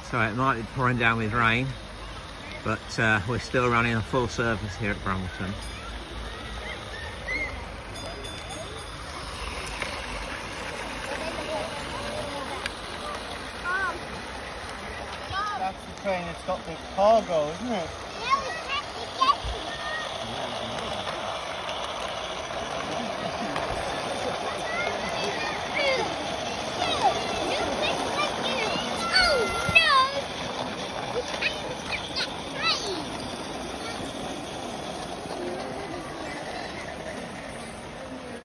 So it might be pouring down with rain, but we're still running a full service here at Brambleton. That's the train that's got the cargo, isn't it?